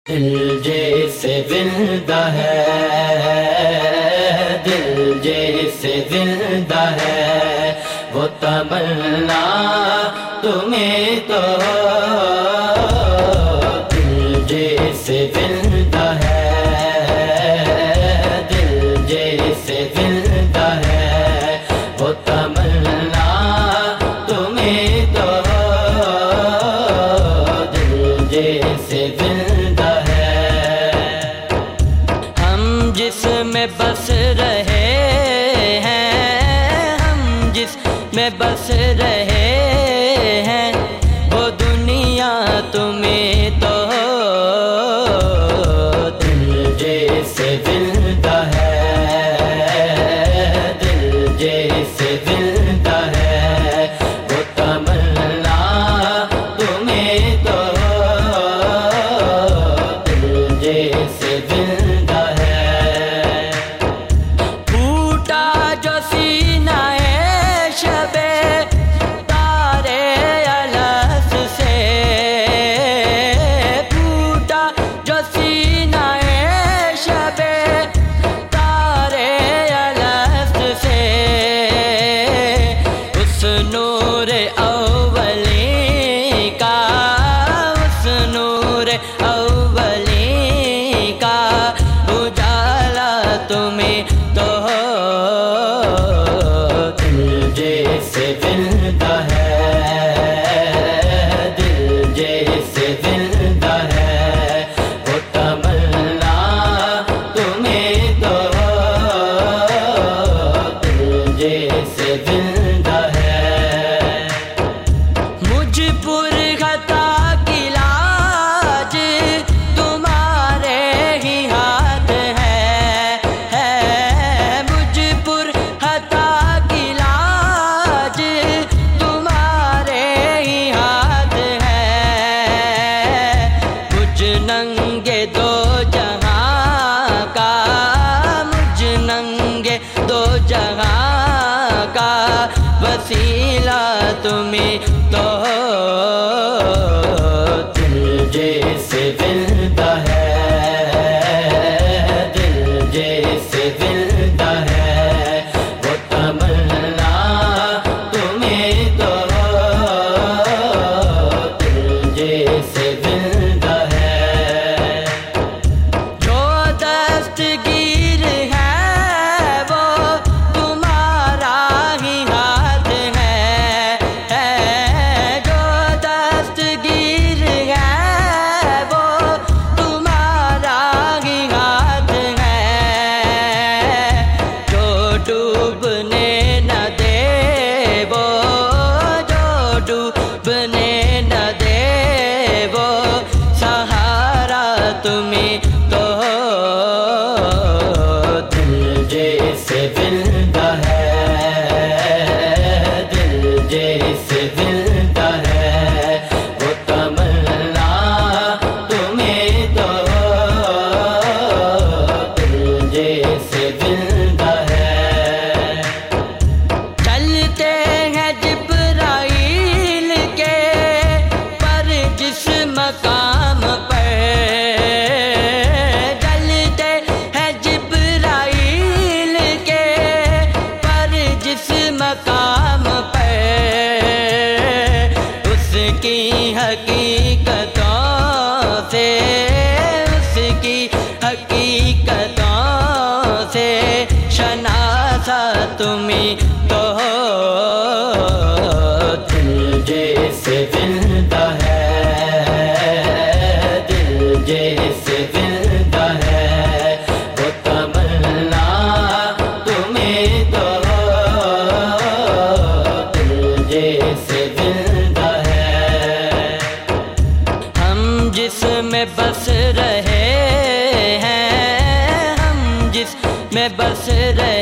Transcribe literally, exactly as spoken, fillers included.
دل جیسے زندہ ہے، دل جیسے زندہ ہے، وہ تمنا تمہیں تو دل جیسے زندہ ہے، دل جیسے زندہ ہے، وہ تمنا تمہیں تو دل جیسے زندہ ہے۔ ہم جس میں بس رہے ہیں، ہم جس میں بس رہے ہیں، وہ دنیا تمہیں تو دل جیسے زندہ ہے، دل جیسے زندہ ہے، وہ تمنا تمہیں تو دل جیسے زندہ ہے۔ پھوٹا جو سینہ ہے شب تارے الست سے، پھوٹا جو سینہ ہے شب تارے الست سے، اس نور اولی کا، اس نور اولی کا اجالا تمہیں تو دل جیسے زندہ ہے، دل جیسے زندہ ہے، وہ تمنا تمہیں تو دل جیسے زندہ ہے۔ مجھ پر خطا کی لاج تمہارے ہی ہاتھ ہے، ہے مجھ پر خطا کی لاج تمہارے ہی ہاتھ ہے، مجھ ننگے دو جہاں کا، مجھ ننگے دو جہاں کا وسیلہ تمہیں تو دل جیسے زندہ ہے، دل جیسے زندہ ہے، وہ تمنا تمہیں تو دل جیسے زندہ ہے۔ جو دستگیر ہے وہ تمہارا ہی ہاتھ ہے، ہے جو دستگیر ہے وہ تمہارا ہی ہاتھ ہے، جو ڈوبنے نہ دے وہ، جو ڈوبنے نہ دے وہ سہارا تمہیں تو دل جیسے زندہ ہے، دل جیسے زندہ ہے، وہ تمنا تمہیں تو دل جیسے زندہ ہے۔ چلتے ہیں جبرائیل کے پر جس مقام پر، چلتے ہیں جبرائیل کے پر جس مقام پر، اس کی حقیقتوں سے، اس کی حقیقتوں سے شناسا تمہیں تو دل جیسے زندہ ہے، دل جیسے زندہ ہے، وہ تمنا تمہیں تو دل جیسے زندہ ہے۔ ہم جس میں بس رہے ہیں، ہم جس میں بس رہے